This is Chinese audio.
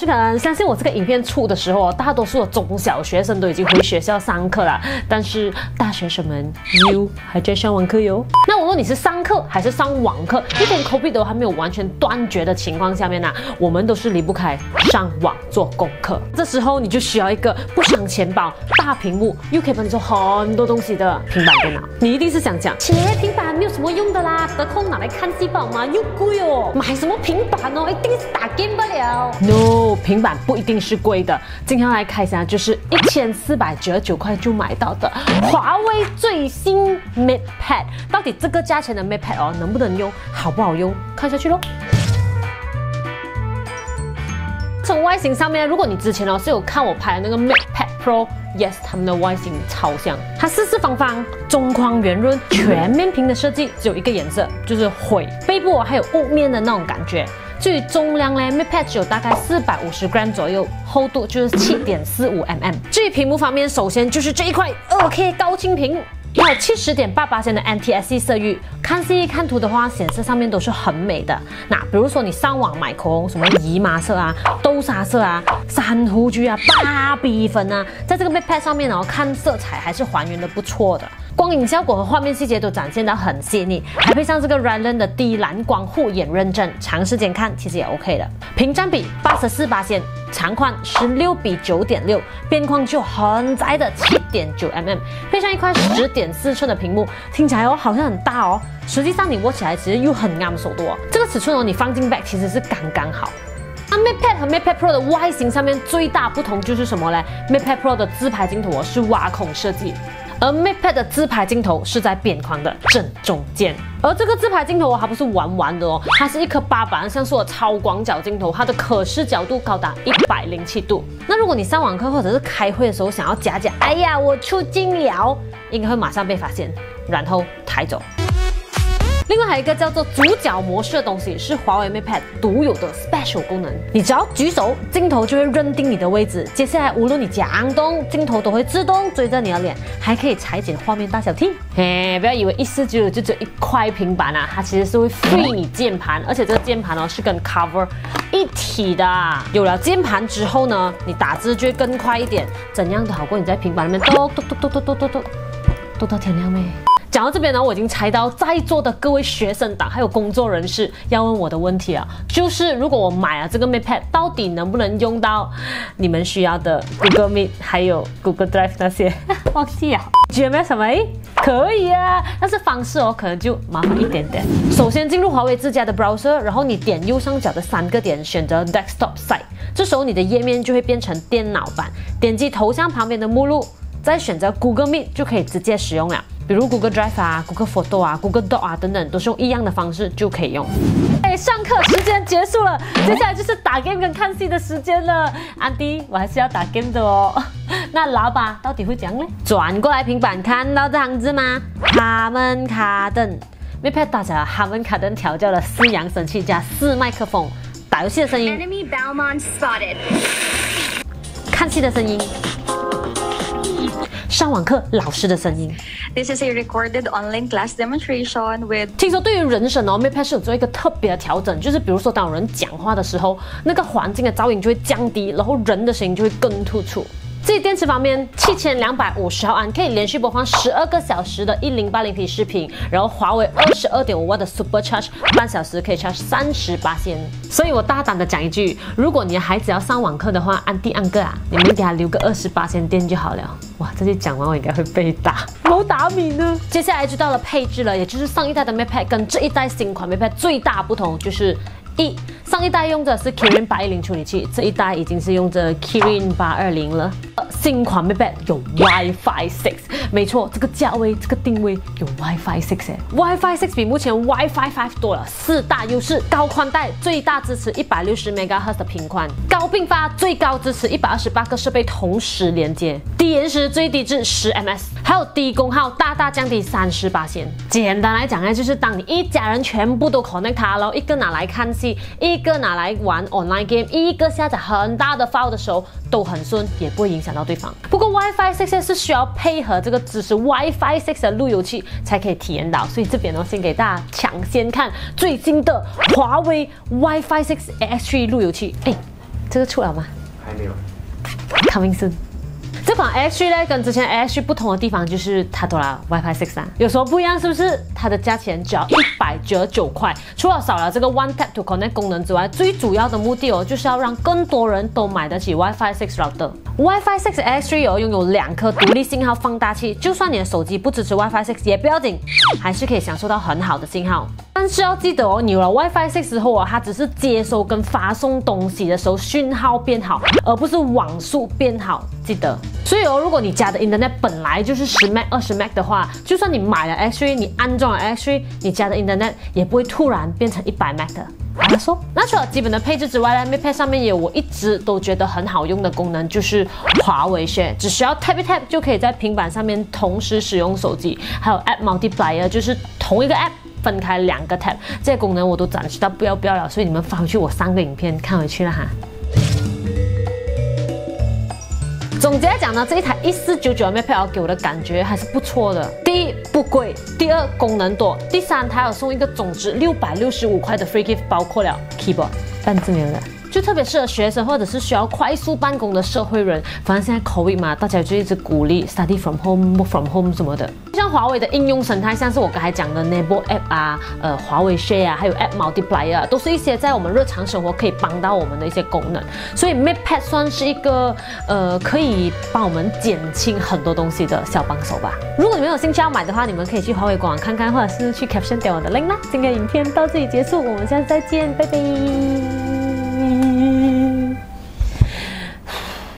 可能相信我这个影片出的时候，大多数的中小学生都已经回学校上课了，但是大学生们 ，you 还在上网课哟。那无论你是上课还是上网课，一点 COVID 都还没有完全断绝的情况下面呢，我们都是离不开上网做功课。这时候你就需要一个不伤钱包、大屏幕又可以帮你做很多东西的平板电脑。你一定是想讲，平板没有什么用的啦，得空拿来看戏吧嘛，又贵哦，买什么平板哦，一定是打 game 不了。No， 平板不一定是贵的。今天来看一下，就是1499块就买到的华为最新 Mate Pad， 到底这个价钱的 Mate Pad 哦，能不能用，好不好用，看下去咯。从外形上面，如果你之前哦是有看我拍的那个 Mate Pad Pro。Yes， 他们的外形超像，它四四方方、中框圆润、全面屏的设计，只有一个颜色，就是灰。背部还有雾面的那种感觉。至于重量呢 ，Mate Pad 只有大概450 gram 左右，厚度就是7.45 mm。至于屏幕方面，首先就是这一块 2K 高清屏。有70.88% 的 NTSC 色域，看戏看图的话，显示上面都是很美的。那比如说你上网买口红，什么姨妈色啊、豆沙色啊、珊瑚橘啊、芭比粉啊，在这个 Mate Pad 上面哦，看色彩还是还原的不错的。光影效果和画面细节都展现得很细腻，还配上这个 Raylan 的低蓝光护眼认证，长时间看其实也 OK 的。屏占比84%，长宽16:9.6，边框就很窄的7.9 mm， 配上一块10.4寸的屏幕，听起来哦好像很大哦，实际上你握起来其实又很啱手的哦。这个尺寸哦，你放进 bag 其实是刚刚好。Mate Pad 和 Mate Pad Pro 的外形上面最大不同就是什么呢？ Mate Pad Pro 的自拍镜头哦是挖孔设计。而 Mate Pad 的自拍镜头是在边框的正中间，而这个自拍镜头它不是玩玩的哦，它是一颗8百万像素的超广角镜头，它的可视角度高达107度。那如果你上网课或者是开会的时候想要假，哎呀我出镜了，应该会马上被发现，然后抬走。另外还有一个叫做主角模式的东西，是华为 Mate Pad 独有的 special 功能。你只要举手，镜头就会认定你的位置。接下来无论你怎样动，镜头都会自动追着你的脸，还可以裁剪画面大小 T。嘿，不要以为149就只有一块平板啊，它其实是会 free 你键盘，而且这个键盘哦是跟 cover 一体的。有了键盘之后呢，你打字就会更快一点，怎样都好过你在平板里面读到天亮咩？讲到这边呢，我已经猜到在座的各位学生党还有工作人士要问我的问题啊，就是如果我买了这个 Mate Pad， 到底能不能用到你们需要的 Google Meet 还有 Google Drive 那些？忘记啊 ，GMS 没？可以啊，但是方式哦可能就麻烦一点点。首先进入华为自家的 browser， 然后你点右上角的3个点，选择 Desktop Site， 这时候你的页面就会变成电脑版，点击头像旁边的目录，再选择 Google Meet 就可以直接使用了。比如 Google Drive 啊、Google Photo 啊、Google Doc 啊等等，都是用一样的方式就可以用。上课时间结束了，接下来就是打 game 跟看戏的时间了。安迪，我还是要打 game 的哦。那老爸到底会怎样呢？转过来平板，看到这行字吗？哈曼卡顿 Mate Pad 搭载了哈曼卡顿调教的4扬声器加4麦克风，打游戏的声音，看戏的声音。上网课老师的声音。 This is a recorded online class demonstration with。 听说对于人声哦 ，Mate Pad 是有做一个特别的调整，就是比如说当有人讲话的时候，那个环境的噪音就会降低，然后人的声音就会更突出。至于电池方面，7250毫安可以连续播放12个小时的1080p 视频，然后华为22.5瓦的 Super Charge， 半小时可以 charge 38%。所以我大胆的讲一句，如果你的孩子要上网课的话，安迪安哥啊，你们给他留个28%电就好了。哇，这句讲完我应该会被打，某打米呢。接下来就到了配置了，也就是上一代的 Mate Pad 跟这一代新款 Mate Pad 最大不同就是上一代用的是 Kirin 810处理器，这一代已经是用着 Kirin 820了。新款 Mate Pad 有 Wi-Fi 6， 没错，这个价位、这个定位有 Wi-Fi 6哎 ，Wi-Fi 6比目前 Wi-Fi 5多了4大优势：高宽带，最大支持160 MHz 的频宽；高并发，最高支持128个设备同时连接；低延时，最低至10 ms， 还有低功耗，大大降低38%。简单来讲呢，就是当你一家人全部都 connect 它，然后一个拿来看戏，一个拿来玩 online game， 一个下载很大的 file 的时候，都很顺，也不会影响到对方。不过 Wi-Fi 6是需要配合这个支持 Wi-Fi 6的路由器才可以体验到，所以这边呢，先给大家抢先看最新的华为 Wi-Fi 6 AX3 路由器。 这个出了吗？ 还没有。 Coming soon。这款 AX3 呢，跟之前 AX3 不同的地方就是它多了 WiFi 6啊，有什么不一样？是不是？它的价钱只要199块，除了少了这个 One Tap to Connect 功能之外，最主要的目的就是要让更多人都买得起 WiFi 6 router。WiFi 6 AX3 拥有2颗独立信号放大器，就算你的手机不支持 WiFi 6也不要紧，还是可以享受到很好的信号。但是要记得哦，你有了 WiFi 6之后啊，它只是接收跟发送东西的时候讯号变好，而不是网速变好，记得。所以哦，如果你家的 Internet 本来就是10 Mbps 20 Mbps 的话，就算你买了 AX3，你安装了 AX3，你家的 Internet 也不会突然变成100 Mbps 的。好说，那除了基本的配置之外呢，MatePad 上面也有我一直都觉得很好用的功能，就是华为 Share， 只需要 tap 一 tap 就可以在平板上面同时使用手机，还有 App Multiplier， 就是同一个 App 分开2个 tab， 这些功能我都展示到不要了，所以你们翻回去我3个影片看回去了哈。总结来讲呢，这一台1499的 MatePad 给我的感觉还是不错的。第一，不贵；第二，功能多；第三，它有送一个总值665块的 free gift， 包括了 keyboard， 半字没有的。就特别适合学生或者是需要快速办公的社会人。反正现在 COVID 嘛，大家就一直鼓励 study from home、work from home 什么的。像华为的应用生态，像是我刚才讲的 Nebo App 啊、华为 Share 啊，还有 App Multiplier 啊，都是一些在我们日常生活可以帮到我们的一些功能。所以 MatePad 算是一个可以帮我们减轻很多东西的小帮手吧。如果你们有兴趣要买的话，你们可以去华为官网看看，或者是去 Caption 点我的 link 啦。今天的影片到这里结束，我们下次再见，拜拜。